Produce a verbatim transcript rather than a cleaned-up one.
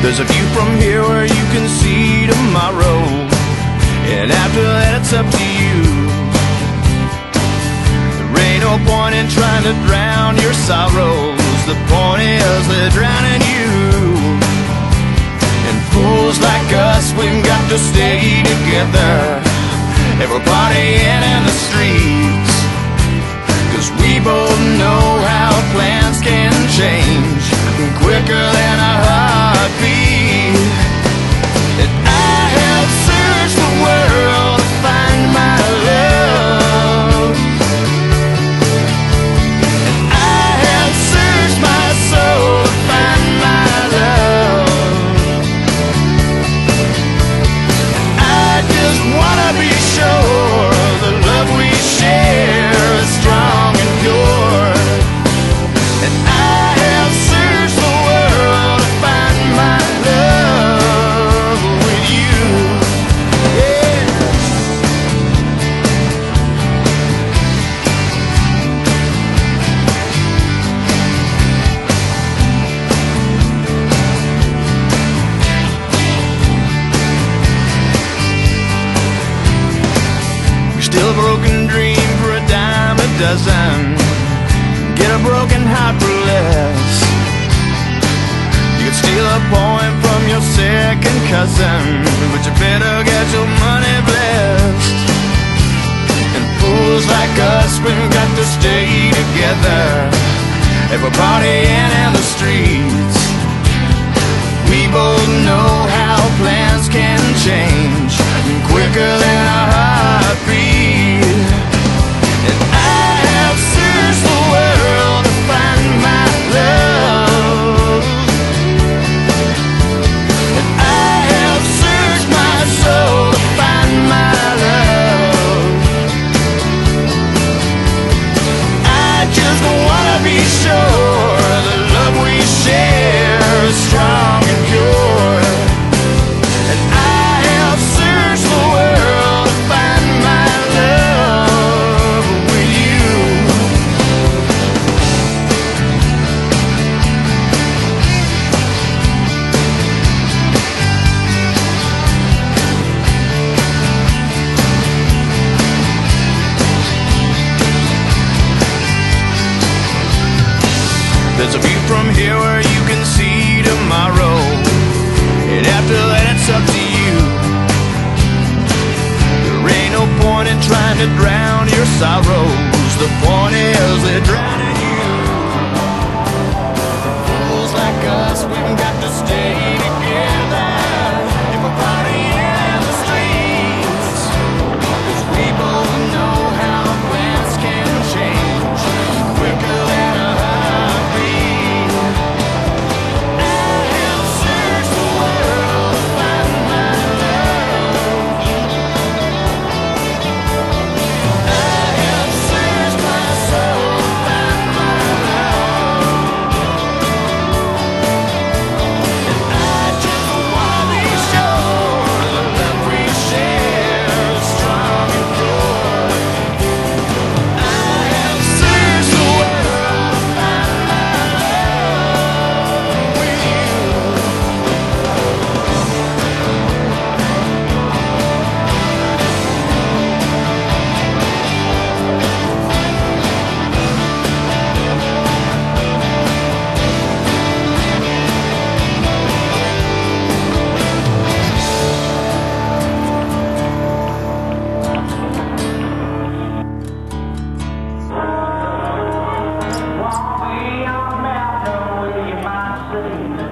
There's a view from here where you can see tomorrow, and after that it's up to you. There ain't no point in trying to drown your sorrows. The point is they're drowning you. And fools like us, we've got to stay together. Everybody in in the streets, 'cause we both know how plans can change quicker than a heartbeat. And I have searched the world to find my love, and I have searched my soul to find my love. I just wanna be sure the love we share is strong and pure. And I have searched the world to find my love with you. Yeah. You're still a broken dream for a dime a dozen. Get a broken heart for less. You could steal a poem from your second cousin, but you better get your money blessed. And fools like us, we've got to stay together. Everybody in in the streets, we both know how plans can change quicker than a heartbeat. And I have searched the world to find my love, and I have searched my soul to find my love. I just wanna be sure the love we share is strong and pure. And I have searched the world to find my love with you. There's a view from here where you can see tomorrow, and after that it's up to you. There ain't no point in trying to drown your sorrows. The point is they're drowning you. Fools like us, we've got to stay together. Everybody in the streets, 'cause we both know how plans can change quicker than a heartbeat. I have searched the world to find my love. I have searched my soul to find my love. And I just wanna be sure the love we share is strong and pure. I have searched the world to find my love with you. Walk me on a mountain where you might see